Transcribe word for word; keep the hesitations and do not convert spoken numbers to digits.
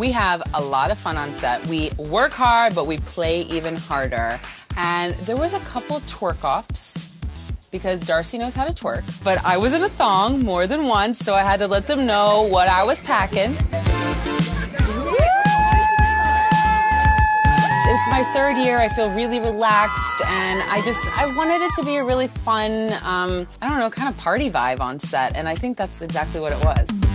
We have a lot of fun on set. We work hard, but we play even harder. And there was a couple twerk-offs because Darcy knows how to twerk. But I was in a thong more than once, so I had to let them know what I was packing. It's my third year. I feel really relaxed, and I just, I wanted it to be a really fun, um, I don't know, kind of party vibe on set, and I think that's exactly what it was.